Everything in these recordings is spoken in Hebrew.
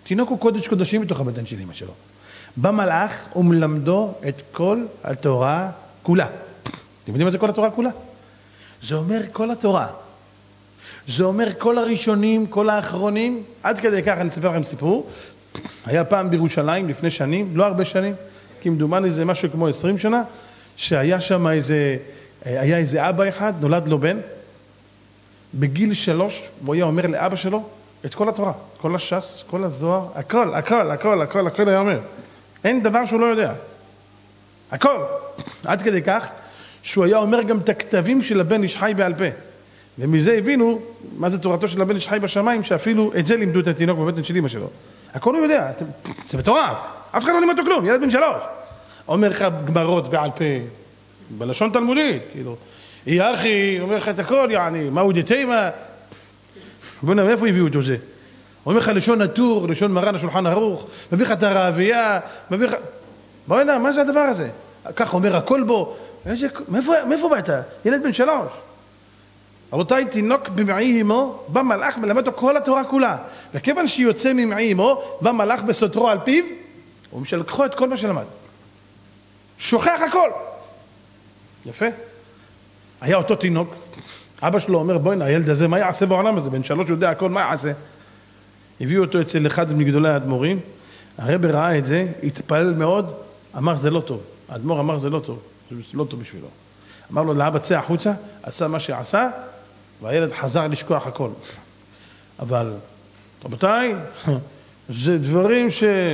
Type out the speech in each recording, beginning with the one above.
תינוק הוא קודש קודשים בתוך הבטן של אמא שלו. בא מלאך ומלמדו את כל התורה כולה. אתם יודעים מה זה כל התורה כולה? זה אומר כל התורה. זה אומר כל הראשונים, כל האחרונים. עד כדי כך אני אספר לכם סיפור. היה פעם בירושלים לפני שנים, לא הרבה שנים, כי מדומני זה משהו כמו 20 שנה, שהיה שם היה איזה אבא אחד, נולד לו בן, בגיל 3, הוא היה אומר לאבא שלו את כל התורה, כל הש"ס, כל הזוהר, הכל היה אומר. אין דבר שהוא לא יודע. הכל. עד כדי כך שהוא היה אומר גם את הכתבים של הבן איש חי בעל פה. ומזה הבינו מה זה תורתו של הבן איש חי בשמיים, שאפילו את זה לימדו את התינוק בבטן של אמא שלו. הכל הוא יודע, זה מטורף. אף אחד לא לימד אותו כלום, ילד בן 3. אומר לך גמרות בעל פה, בלשון תלמודית, כאילו. יא אחי, אומר לך את הכל, יעני, מה הוא דתימה? בוא נראה, מאיפה הביאו אותו זה? אומר לך לשון הטור, לשון מרן השולחן ערוך, מביא לך את הרעבייה, מביא לך... בוא נראה, מה זה הדבר הזה? כך אומר הכל בו. מאיפה באת? ילד בן 3. רבותיי, תינוק במעי אמו, בא מלאך מלמד אותו כל התורה כולה. וכיוון שיוצא ממעי אמו, בא מלאך בסותרו על פיו, הוא משלקחו את כל מה שלמד. שוכח הכל. יפה. היה אותו תינוק, אבא שלו אומר, בואי, הילד הזה, מה יעשה בעולם הזה? בן 3 יודע הכל, מה יעשה? הביאו אותו אצל אחד מגדולי האדמו"רים, הרב ראה את זה, התפעל מאוד, אמר זה לא טוב. האדמו"ר אמר זה לא טוב, זה לא טוב בשבילו. אמר לו, לאבא צא החוצה, עשה מה שעשה, והילד חזר לשכוח הכל. אבל, רבותיי, זה דברים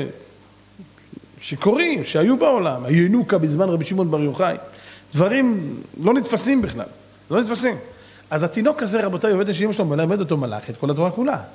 שקורים, שהיו בעולם, הינוקה בזמן רבי שמעון בר יוחאי, דברים לא נתפסים בכלל, לא נתפסים. אז התינוק הזה, רבותיי, עובד שאמא שלו מלמד אותו מלאך את כל התורה כולה.